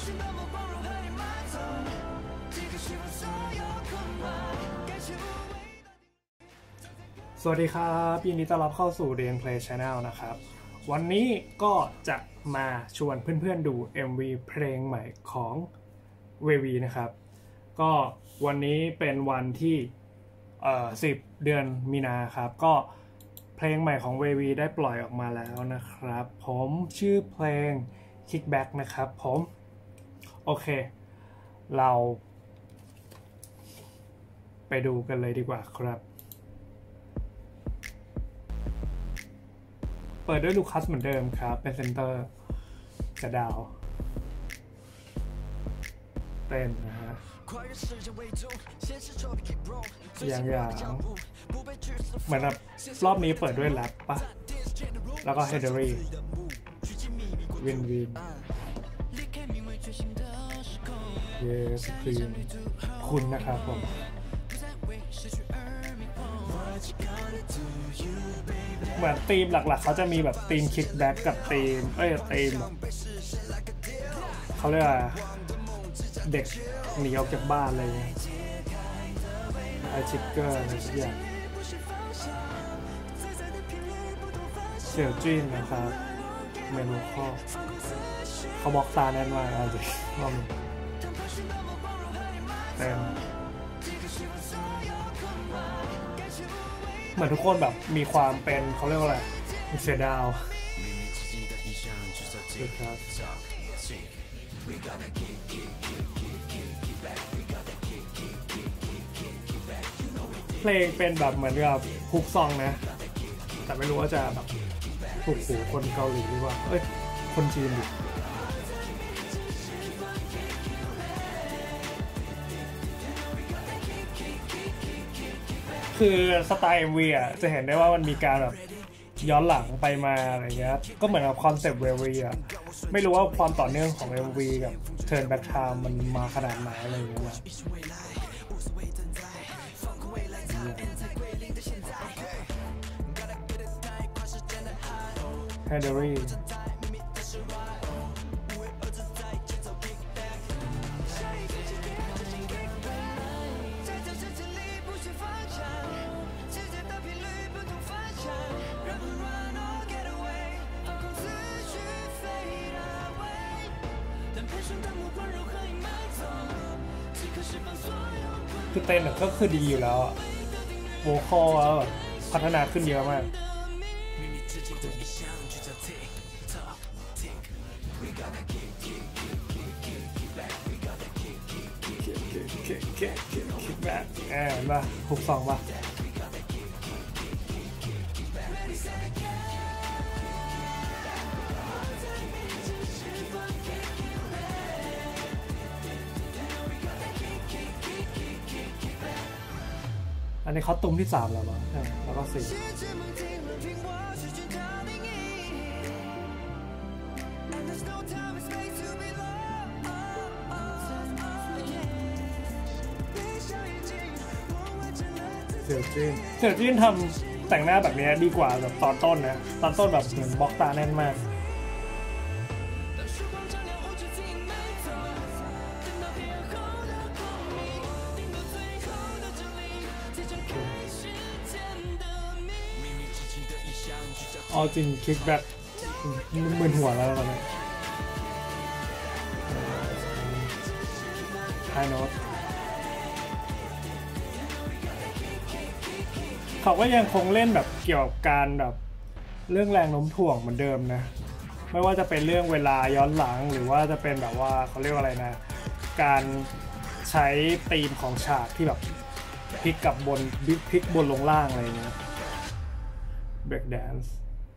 สวัสดีครับยินดีต้อนรับเข้าสู่ Rain Play Channel นะครับวันนี้ก็จะมาชวนเพื่อนๆดู MV เพลงใหม่ของ VV นะครับก็วันนี้เป็นวันที่10 เดือนมีนาครับก็เพลงใหม่ของ VV ได้ปล่อยออกมาแล้วนะครับผมชื่อเพลง Kickback นะครับผมโอเคเราไปดูกันเลยดีกว่าครับเปิดด้วยลูคัสเหมือนเดิมครับเป็นเซนเตอร์กระดาวเต้นนะฮะอย่างเหมือนแบบรอบนี้เปิดด้วยแรปปะแล้วก็เฮเดอรี่วินเยสครีมคุณนะครับผมเหมือนธีมหลักๆเขาจะมีแบบธีมคิกแบ็กกับธีมธีมเขาเรียกว่าเด็กหนีออกจากบ้านอะไรเงี้ยไอชิคเกอร์อะไรสักอย่างเสี่ยวจีนนะครับเมนูข้อเขาบอกตาแน่นมากเอาสิลองเต็มเหมือนทุกคนแบบมีความเป็นเขาเรียกว่าอะไรเสียดาวเพลงเป็นแบบเหมือนกับฮุกซองนะแต่ไม่รู้ว่าจะแบบถูกหูคนเกาหลีหรือว่าคนจีนดิคือสไตล์ MV อ่ะจะเห็นได้ว่ามันมีการแบบย้อนหลังไปมาอะไรเงี้ยก็เหมือนกับคอนเซปต์ VV อ่ะไม่รู้ว่าความต่อเนื่องของ MV กับ Turn Back Time มันมาขนาดไหนอะไรเงี้ยนะเฮเดอรี่คือเต้นก็คือดีอยู่แล้วโวคอลพัฒนาขึ้นเยอะมากคิดแบบป่ะฮุกซองป่ะอันนี้เขาตุ้มที่3แล้วมั้งแล้วก็4เสี่ยวจิ้นทำแต่งหน้าแบบนี้ดีกว่าแบบตอนต้นนะตอนต้นแบบเหมือนบล็อกตาแน่นมากเอาจริงคิกแบ็คมึนหัวแล้วตอนนี้ไฮโน้ตเขาก็ยังคงเล่นแบบเกี่ยวกับการแบบเรื่องแรงโน้มถ่วงเหมือนเดิมนะไม่ว่าจะเป็นเรื่องเวลาย้อนหลังหรือว่าจะเป็นแบบว่าเขาเรียกว่าอะไรนะการใช้ธีมของฉากที่แบบพลิกกับบนพลิกบนลงล่างอะไรเงี้ยเบรกแดนซ์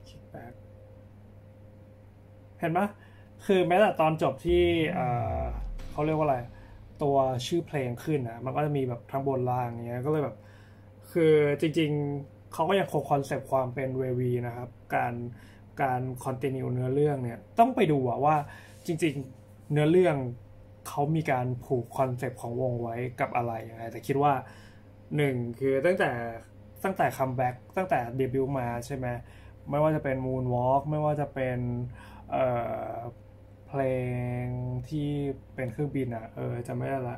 เห็นปะคือแม้แต่ตอนจบที่เขาเรียกว่าอะไรตัวชื่อเพลงขึ้นนะมันก็จะมีแบบทั้งบนล่างเงี้ยก็เลยแบบคือจริงๆเขาก็ยังคงคอนเซปต์ความเป็น VV นะครับการคอนติเนียเนื้อเรื่องเนี่ยต้องไปดูว่าจริงๆเนื้อเรื่องเขามีการผูกคอนเซปต์ของวงไว้กับอะไรยังไงแต่คิดว่า1คือตั้งแต่คัมแบ็กตั้งแต่เดบิวต์มาใช่ไหมไม่ว่าจะเป็น Moonwalk ไม่ว่าจะเป็นเพลงที่เป็นเครื่องบินอ่ะจะไม่ได้ละ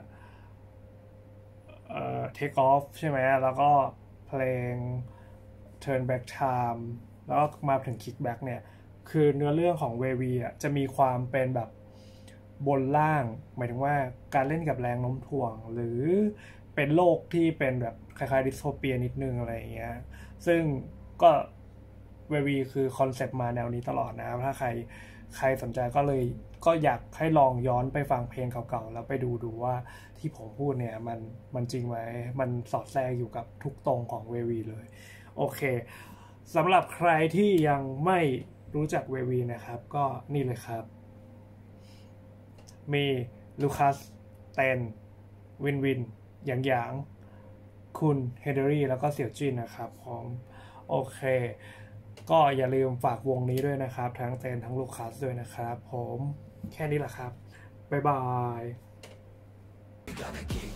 take off ใช่ไหมแล้วก็เพลง turn back time แล้วก็มาถึง kick back เนี่ยคือเนื้อเรื่องของเววีอ่ะจะมีความเป็นแบบบนล่างหมายถึงว่าการเล่นกับแรงโน้มถ่วงหรือเป็นโลกที่เป็นแบบคล้ายๆดิสโทเปียนิดนึงอะไรอย่างเงี้ยซึ่งก็เววีคือคอนเซปต์มาแนวนี้ตลอดนะถ้าใครสนใจก็อยากให้ลองย้อนไปฟังเพลงเก่าๆแล้วไปดูว่าที่ผมพูดเนี่ยมันจริงไหมมันสอดแทรกอยู่กับทุกตรงของเววีเลยโอเคสำหรับใครที่ยังไม่รู้จักเววีนะครับก็นี่เลยครับมีลูคัสเตนวินวินหยางคุณเฮเดอรี่แล้วก็เสี่ยวจินนะครับผมโอเคก็อย่าลืมฝากวงนี้ด้วยนะครับทั้งเตนทั้งลูคัสด้วยนะครับผมแค่นี้แหละครับบ๊ายบาย